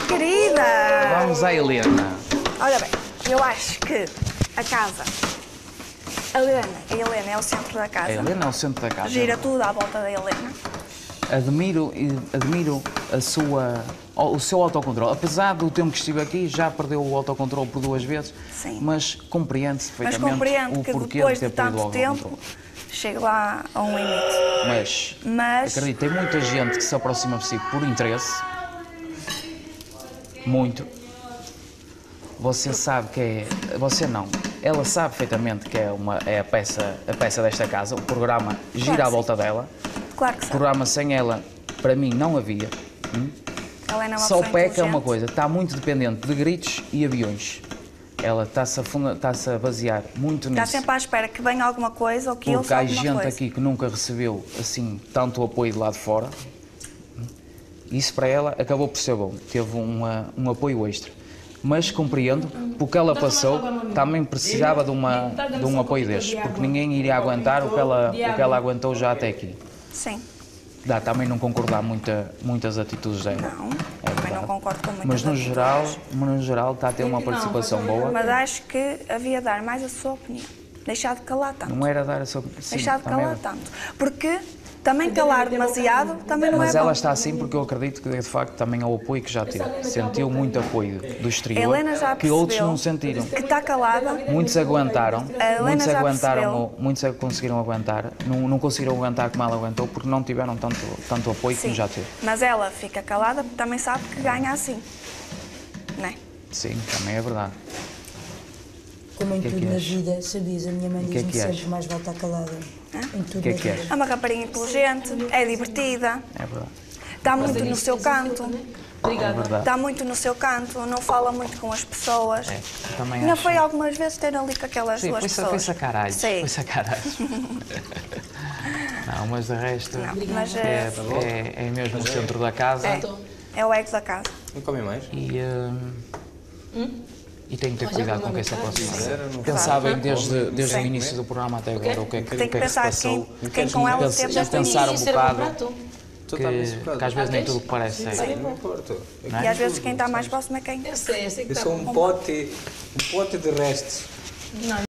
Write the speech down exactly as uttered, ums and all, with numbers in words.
querida! Vamos à Helena. Olha bem, eu acho que a casa... A Helena, a Helena é o centro da casa. A Helena é o centro da casa. Gira tudo à volta da Helena. Admiro, admiro a sua, o seu autocontrole. Apesar do tempo que estive aqui, já perdeu o autocontrole por duas vezes. Sim. Mas compreende-se Mas perfeitamente compreendo o que porquê depois de de ter perdido o tanto tempo, autocontrole. chego lá a um limite. Mas, Mas- acredito, tem muita gente que se aproxima de si por interesse. Muito. Você sabe que é... Você não. Ela sabe perfeitamente que é, uma, é a, peça, a peça desta casa. O programa gira Claro à que volta dela. Claro que O sim. programa sem ela, para mim, não havia. Hum? A Helena é uma Só pessoa peca é uma inteligente. coisa, está muito dependente de gritos e aviões. Ela está-se a, funda- está-se a basear muito Está nisso. sempre à espera que venha alguma coisa ou que ele Porque há faça alguma gente coisa. aqui que nunca recebeu assim tanto apoio de lá de fora. Isso para ela acabou por ser bom. Teve uma, um apoio extra. Mas compreendo, porque ela passou, também precisava de, uma, de um apoio destes. Porque ninguém iria aguentar o que ela, o que ela aguentou já até aqui. Sim. Dá também não concordar muita, muitas atitudes dela. Não, É também verdade. não concordo com muitas Mas no atitudes. geral, mas no geral está a ter uma participação boa. Mas acho que havia de dar mais a sua opinião. Deixar de calar tanto. Não era dar a sua... Sim, Deixar de também calar é- tanto. Porque também calar demasiado também não Mas é ela bom. está assim porque eu acredito que de facto também é o apoio que já teve. Sentiu muito apoio do exterior, Helena já que outros percebeu não sentiram. que está calada. Muitos aguentaram, A Helena muitos já aguentaram, percebeu. o- muitos conseguiram aguentar, não, não conseguiram aguentar como ela aguentou porque não tiveram tanto, tanto apoio como Sim, já teve. mas ela fica calada porque também sabe que ganha assim. Não é? Sim, também é verdade. Como em que é tudo que na és? vida, sabias? A minha mãe O que é diz-me que és? sempre mais vale estar calada. Em tudo O que é na que és? vida. É uma rapariga inteligente, é divertida, É verdade. está muito no seu canto. É verdade. Está muito no seu canto, não fala muito com as pessoas. É, também Não acho. foi algumas vezes ter ali com aquelas Sim, duas foi-se pessoas. foi-se a caralho. Sim. Foi-se a caralho. Não, mas de resto Não, mas é, é, é, é mesmo o centro da casa. é, é o ego da casa. Não comem mais? E, hum, e tem que ter cuidado com quem se aproxima. não Pensar bem desde, desde o Sim. início do programa até agora o que é que, Tem o que que, é que se pensar quem, passou. quem com ela Pense- teve já desde o pensar um início. bocado Tu está bem que, socado. que às vezes nem tudo o que parece é. Sim, não importa. Não é? E às vezes quem está mais próximo é quem. Eu sei, eu sei que Eu está sou um pote, um pote de restos. Não,